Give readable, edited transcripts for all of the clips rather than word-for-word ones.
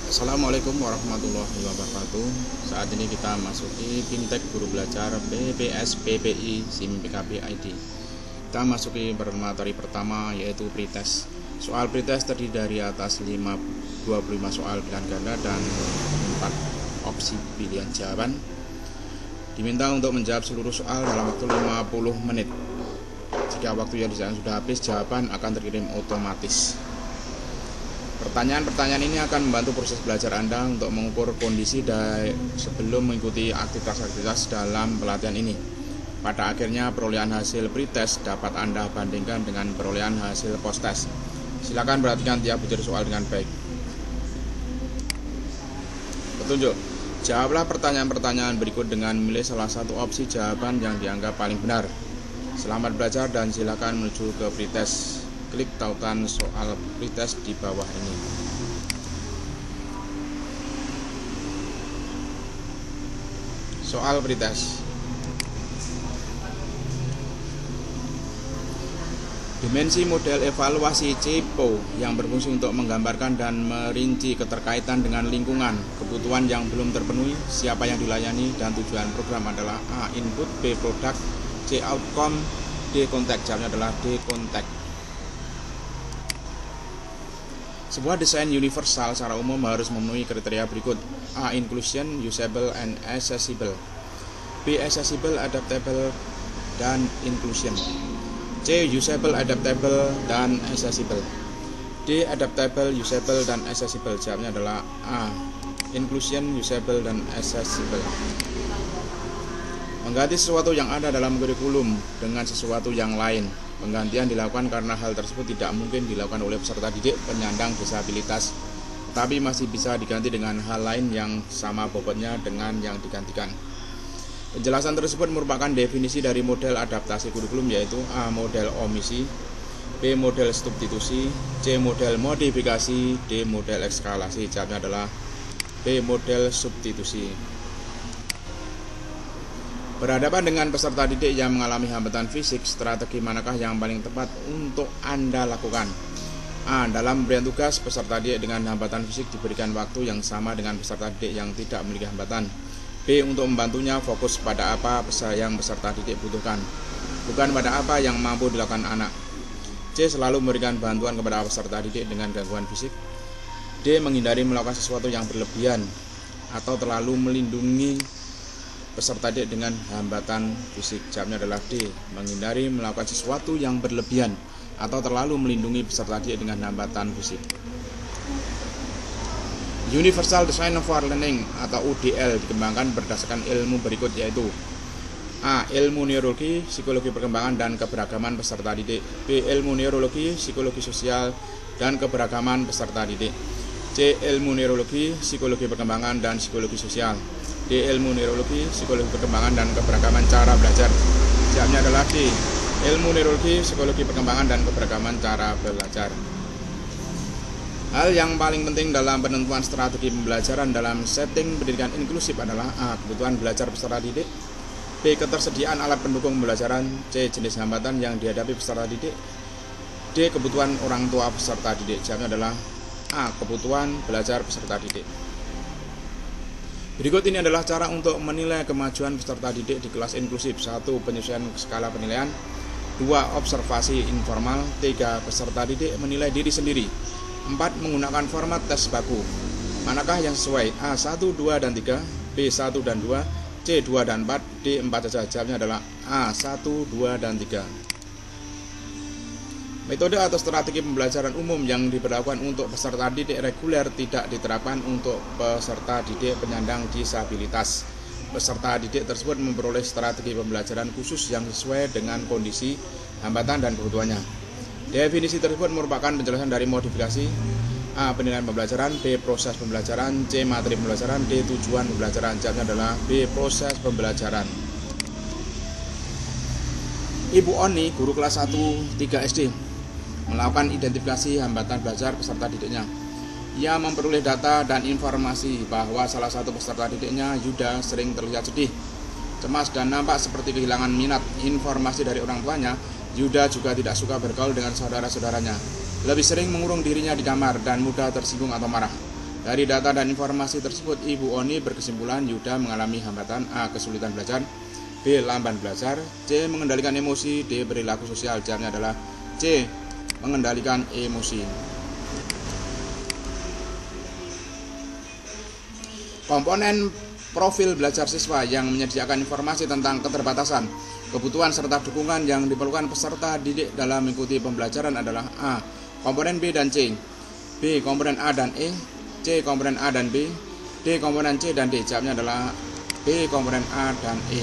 Assalamualaikum warahmatullahi wabarakatuh. Saat ini kita masuki Fintech Guru Belajar BPS PPI SIM PKB ID. Kita masuki materi pertama yaitu pretest. Soal pretest terdiri dari atas 25 soal pilihan ganda dan 4 opsi pilihan jawaban. Diminta untuk menjawab seluruh soal dalam waktu 50 menit. Jika waktu yang disediakan sudah habis, jawaban akan terkirim otomatis. Pertanyaan-pertanyaan ini akan membantu proses belajar Anda untuk mengukur kondisi sebelum mengikuti aktivitas-aktivitas dalam pelatihan ini. Pada akhirnya, perolehan hasil pretest dapat Anda bandingkan dengan perolehan hasil post-test. Silakan perhatikan tiap butir soal dengan baik. Petunjuk: jawablah pertanyaan-pertanyaan berikut dengan memilih salah satu opsi jawaban yang dianggap paling benar. Selamat belajar dan silakan menuju ke pretest. Klik tautan soal pretest di bawah ini. Soal pretest. Dimensi model evaluasi CEPO yang berfungsi untuk menggambarkan dan merinci keterkaitan dengan lingkungan, kebutuhan yang belum terpenuhi, siapa yang dilayani, dan tujuan program adalah A. Input, B. Produk, C. Outcome, D. Kontak. Jawabnya adalah D. Kontak. Sebuah desain universal secara umum harus memenuhi kriteria berikut: A. Inclusion, usable, and accessible. B. Accessible, adaptable, dan inclusion. C. Usable, adaptable, dan accessible. D. Adaptable, usable, dan accessible. Jawabnya adalah A. Inclusion, usable, dan accessible. Mengganti sesuatu yang ada dalam kurikulum dengan sesuatu yang lain. Penggantian dilakukan karena hal tersebut tidak mungkin dilakukan oleh peserta didik penyandang disabilitas, tetapi masih bisa diganti dengan hal lain yang sama bobotnya dengan yang digantikan. Penjelasan tersebut merupakan definisi dari model adaptasi kurikulum, yaitu A. Model omisi, B. Model substitusi, C. Model modifikasi, D. Model eskalasi. Jawabnya adalah B. Model substitusi. Berhadapan dengan peserta didik yang mengalami hambatan fisik, strategi manakah yang paling tepat untuk Anda lakukan? A. Dalam pemberian tugas, peserta didik dengan hambatan fisik diberikan waktu yang sama dengan peserta didik yang tidak memiliki hambatan. B. Untuk membantunya fokus pada apa yang peserta didik butuhkan, bukan pada apa yang mampu dilakukan anak. C. Selalu memberikan bantuan kepada peserta didik dengan gangguan fisik. D. Menghindari melakukan sesuatu yang berlebihan atau terlalu melindungi peserta didik dengan hambatan fisik. Jawabnya adalah D. Menghindari melakukan sesuatu yang berlebihan atau terlalu melindungi peserta didik dengan hambatan fisik. Universal Design for Learning atau UDL dikembangkan berdasarkan ilmu berikut, yaitu A. Ilmu neurologi, psikologi perkembangan dan keberagaman peserta didik. B. Ilmu neurologi, psikologi sosial dan keberagaman peserta didik. C. Ilmu neurologi, psikologi perkembangan dan psikologi sosial. D. Ilmu neurologi, psikologi perkembangan dan keberagaman cara belajar. Jawabnya adalah D. Ilmu neurologi, psikologi perkembangan dan keberagaman cara belajar. Hal yang paling penting dalam penentuan strategi pembelajaran dalam setting pendidikan inklusif adalah A. Kebutuhan belajar peserta didik, B. Ketersediaan alat pendukung pembelajaran, C. Jenis hambatan yang dihadapi peserta didik, D. Kebutuhan orang tua peserta didik. Jawabnya adalah A. Kebutuhan belajar peserta didik. Berikut ini adalah cara untuk menilai kemajuan peserta didik di kelas inklusif. 1. Penyesuaian skala penilaian. 2. Observasi informal. 3. Peserta didik menilai diri sendiri. 4. Menggunakan format tes baku. Manakah yang sesuai? A. 1, 2, dan 3, B. 1 dan 2, C. 2 dan 4, D. 4 saja. Jawabnya adalah A. 1, 2, dan 3. Metode atau strategi pembelajaran umum yang diberlakukan untuk peserta didik reguler tidak diterapkan untuk peserta didik penyandang disabilitas. Peserta didik tersebut memperoleh strategi pembelajaran khusus yang sesuai dengan kondisi, hambatan, dan kebutuhannya. Definisi tersebut merupakan penjelasan dari modifikasi: A. Penilaian pembelajaran, B. Proses pembelajaran, C. Materi pembelajaran, D. Tujuan pembelajaran. Jawabnya adalah B. Proses pembelajaran. Ibu Oni, guru kelas 1 3 SD, melakukan identifikasi hambatan belajar peserta didiknya. Ia memperoleh data dan informasi bahwa salah satu peserta didiknya, Yuda, sering terlihat sedih, cemas, dan nampak seperti kehilangan minat. Informasi dari orang tuanya, Yuda juga tidak suka bergaul dengan saudara-saudaranya. lebih sering mengurung dirinya di kamar dan mudah tersinggung atau marah. Dari data dan informasi tersebut, Ibu Oni berkesimpulan Yuda mengalami hambatan: A. Kesulitan belajar, B. Lamban belajar, C. Mengendalikan emosi, D. Perilaku sosial. Jawabnya adalah C. Mengendalikan emosi. Komponen profil belajar siswa yang menyediakan informasi tentang keterbatasan, kebutuhan, serta dukungan yang diperlukan peserta didik dalam mengikuti pembelajaran adalah A. Komponen B dan C, B. Komponen A dan E, C. Komponen A dan B, D. Komponen C dan D. Jawabnya adalah B. Komponen A dan E.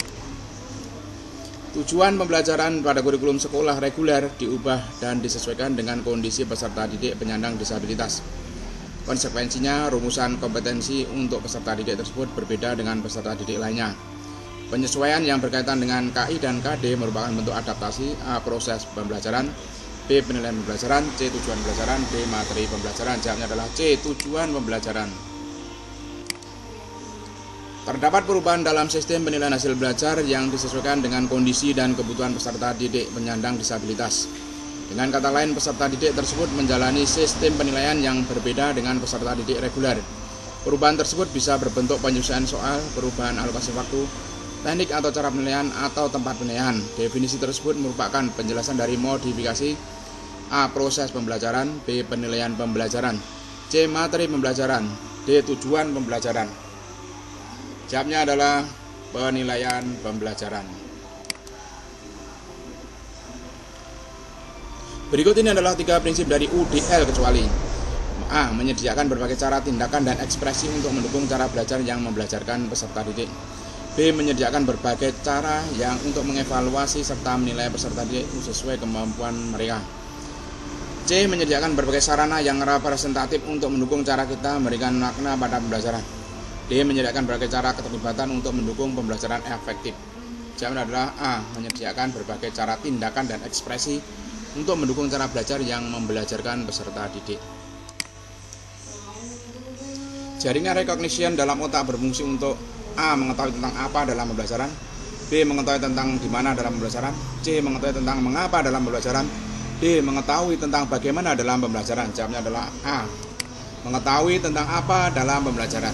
Tujuan pembelajaran pada kurikulum sekolah reguler diubah dan disesuaikan dengan kondisi peserta didik penyandang disabilitas. Konsekuensinya, rumusan kompetensi untuk peserta didik tersebut berbeda dengan peserta didik lainnya. Penyesuaian yang berkaitan dengan KI dan KD merupakan bentuk adaptasi: A. Proses pembelajaran, B. Penilaian pembelajaran, C. Tujuan pembelajaran, D. Materi pembelajaran. Jawabnya adalah C. Tujuan pembelajaran. Terdapat perubahan dalam sistem penilaian hasil belajar yang disesuaikan dengan kondisi dan kebutuhan peserta didik penyandang disabilitas. Dengan kata lain, peserta didik tersebut menjalani sistem penilaian yang berbeda dengan peserta didik reguler. Perubahan tersebut bisa berbentuk penyesuaian soal, perubahan alokasi waktu, teknik atau cara penilaian, atau tempat penilaian. Definisi tersebut merupakan penjelasan dari modifikasi: A. Proses pembelajaran, B. Penilaian pembelajaran, C. Materi pembelajaran, D. Tujuan pembelajaran. Jawabnya adalah penilaian pembelajaran. Berikut ini adalah 3 prinsip dari UDL kecuali: A. Menyediakan berbagai cara, tindakan, dan ekspresi untuk mendukung cara belajar yang membelajarkan peserta didik. B. Menyediakan berbagai cara yang untuk mengevaluasi serta menilai peserta didik sesuai kemampuan mereka. C. Menyediakan berbagai sarana yang representatif untuk mendukung cara kita memberikan makna pada pembelajaran. D. Menyediakan berbagai cara keterlibatan untuk mendukung pembelajaran efektif. Jawabannya adalah A. Menyediakan berbagai cara, tindakan, dan ekspresi untuk mendukung cara belajar yang membelajarkan peserta didik. Jaringan recognition dalam otak berfungsi untuk: A. Mengetahui tentang apa dalam pembelajaran, B. Mengetahui tentang di mana dalam pembelajaran, C. Mengetahui tentang mengapa dalam pembelajaran, D. Mengetahui tentang bagaimana dalam pembelajaran. Jawabnya adalah A. Mengetahui tentang apa dalam pembelajaran.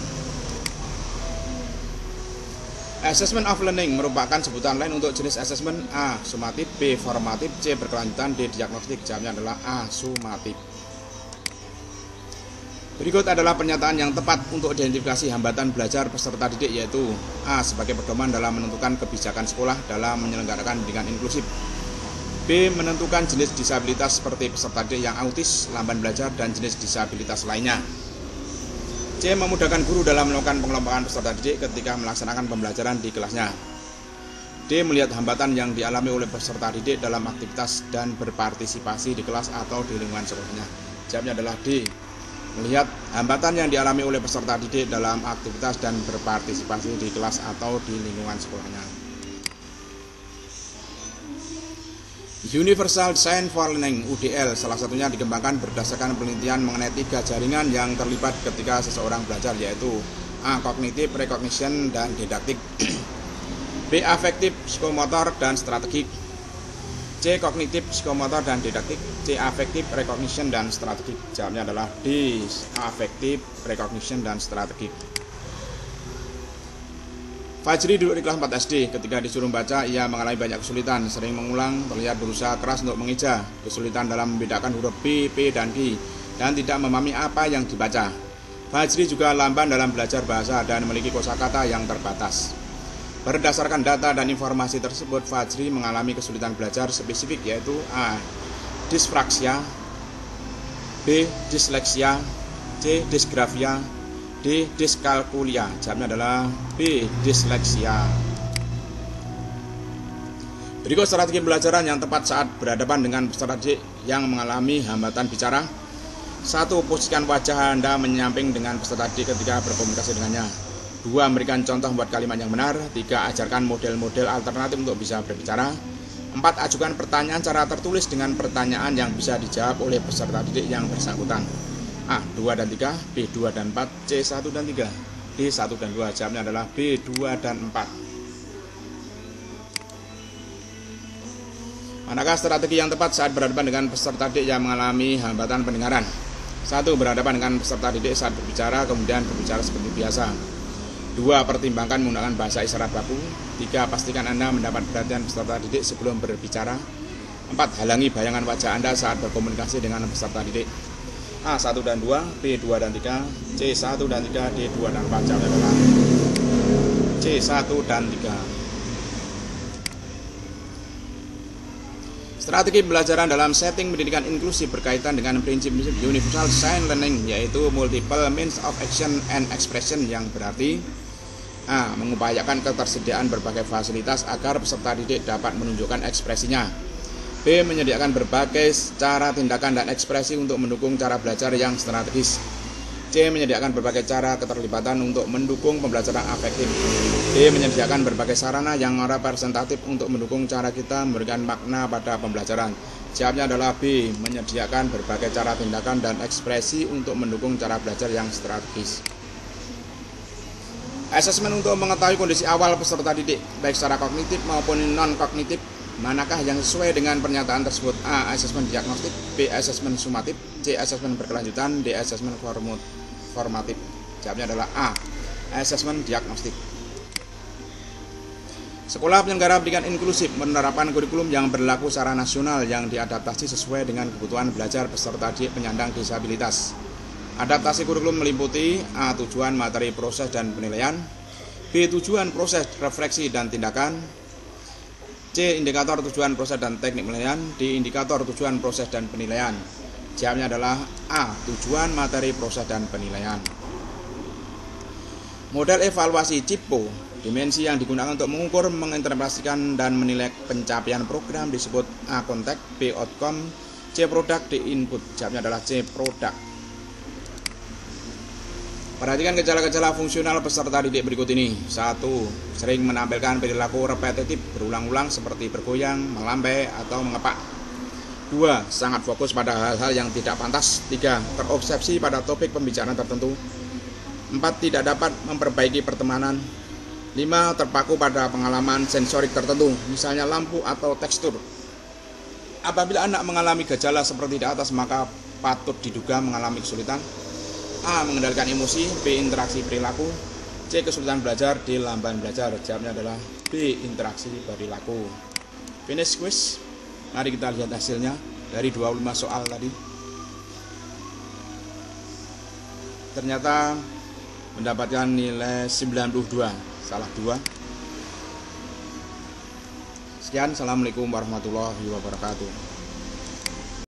Assessment of learning merupakan sebutan lain untuk jenis assessment: A. Sumatif, B. Formatif, C. Berkelanjutan, D. Diagnostik. Jawabnya adalah A. Sumatif. Berikut adalah pernyataan yang tepat untuk identifikasi hambatan belajar peserta didik, yaitu: A. Sebagai pedoman dalam menentukan kebijakan sekolah dalam menyelenggarakan pendidikan inklusif, B. Menentukan jenis disabilitas seperti peserta didik yang autis, lamban belajar, dan jenis disabilitas lainnya, C. Memudahkan guru dalam melakukan pengelompokan peserta didik ketika melaksanakan pembelajaran di kelasnya, D. Melihat hambatan yang dialami oleh peserta didik dalam aktivitas dan berpartisipasi di kelas atau di lingkungan sekolahnya. Jawabnya adalah D. Melihat hambatan yang dialami oleh peserta didik dalam aktivitas dan berpartisipasi di kelas atau di lingkungan sekolahnya. Universal Design for Learning (UDL) salah satunya dikembangkan berdasarkan penelitian mengenai 3 jaringan yang terlibat ketika seseorang belajar, yaitu: A. Kognitif, recognition, dan didaktik, B. Afektif, psikomotor, dan strategik, C. Kognitif, psikomotor, dan didaktik, C. Afektif, recognition, dan strategik. Jawabnya adalah D. Afektif, recognition, dan strategik. Fajri duduk di kelas 4 SD. Ketika disuruh baca, ia mengalami banyak kesulitan, sering mengulang, terlihat berusaha keras untuk mengeja, kesulitan dalam membedakan huruf B, P, dan Q, dan tidak memahami apa yang dibaca. Fajri juga lamban dalam belajar bahasa dan memiliki kosakata yang terbatas. Berdasarkan data dan informasi tersebut, Fajri mengalami kesulitan belajar spesifik, yaitu: A. Disfraksia, B. Disleksia, C. Disgrafia, D. Diskalkulia. Jawabnya adalah B. Disleksia. Berikut strategi pembelajaran yang tepat saat berhadapan dengan peserta didik yang mengalami hambatan bicara. 1. Posisikan wajah Anda menyamping dengan peserta didik ketika berkomunikasi dengannya. 2. Memberikan contoh membuat kalimat yang benar. 3. Ajarkan model-model alternatif untuk bisa berbicara. 4. Ajukan pertanyaan secara tertulis dengan pertanyaan yang bisa dijawab oleh peserta didik yang bersangkutan. A. 2 dan 3, B. 2 dan 4, C. 1 dan 3, D. 1 dan 2. Jawabnya adalah B. 2 dan 4. Manakah strategi yang tepat saat berhadapan dengan peserta didik yang mengalami hambatan pendengaran? 1. Berhadapan dengan peserta didik saat berbicara, kemudian berbicara seperti biasa. 2. Pertimbangkan menggunakan bahasa isyarat baku. 3. Pastikan Anda mendapat perhatian peserta didik sebelum berbicara. 4. Halangi bayangan wajah Anda saat berkomunikasi dengan peserta didik. A. 1 dan 2, B. 2 dan 3, C. 1 dan 3, D. 2 dan 4. Jawabannya adalah C. 1 dan 3. Strategi pembelajaran dalam setting pendidikan inklusif berkaitan dengan prinsip-prinsip universal design learning, yaitu multiple means of action and expression, yang berarti A. Mengupayakan ketersediaan berbagai fasilitas agar peserta didik dapat menunjukkan ekspresinya. B. Menyediakan berbagai cara tindakan dan ekspresi untuk mendukung cara belajar yang strategis. C. Menyediakan berbagai cara keterlibatan untuk mendukung pembelajaran afektif. D. Menyediakan berbagai sarana yang representatif untuk mendukung cara kita memberikan makna pada pembelajaran. Jawabnya adalah B. Menyediakan berbagai cara tindakan dan ekspresi untuk mendukung cara belajar yang strategis. Asesmen untuk mengetahui kondisi awal peserta didik, baik secara kognitif maupun non-kognitif, manakah yang sesuai dengan pernyataan tersebut? A. Asesmen diagnostik, B. Asesmen sumatif, C. Asesmen berkelanjutan, D. Asesmen formatif. Jawabnya adalah A. Asesmen diagnostik. Sekolah penyelenggara pendidikan inklusif menerapkan kurikulum yang berlaku secara nasional yang diadaptasi sesuai dengan kebutuhan belajar peserta didik penyandang disabilitas. Adaptasi kurikulum meliputi A. Tujuan, materi, proses, dan penilaian. B. Tujuan, proses, refleksi, dan tindakan. C. Indikator tujuan, proses, dan teknik penilaian. D. Indikator tujuan, proses, dan penilaian. Jawabnya adalah A. Tujuan, materi, proses, dan penilaian. Model evaluasi CIPO, dimensi yang digunakan untuk mengukur, menginterpretasikan, dan menilai pencapaian program disebut A. Konteks, B. Outcome, C. Produk, D. Input. Jawabnya adalah C. Produk. Perhatikan gejala-gejala fungsional peserta didik berikut ini. 1. Sering menampilkan perilaku repetitif berulang-ulang seperti bergoyang, melambai, atau mengepak. 2. Sangat fokus pada hal-hal yang tidak pantas. 3. Terobsesi pada topik pembicaraan tertentu. 4. Tidak dapat memperbaiki pertemanan. 5. Terpaku pada pengalaman sensorik tertentu, misalnya lampu atau tekstur. Apabila anak mengalami gejala seperti di atas, maka patut diduga mengalami kesulitan. A. Mengendalikan emosi, B. Interaksi perilaku, C. Kesulitan belajar, D. Lamban belajar. Jawabnya adalah B. Interaksi perilaku. Finish quiz. Mari kita lihat hasilnya dari 25 soal tadi. Ternyata mendapatkan nilai 92, salah 2. Sekian, assalamualaikum warahmatullahi wabarakatuh.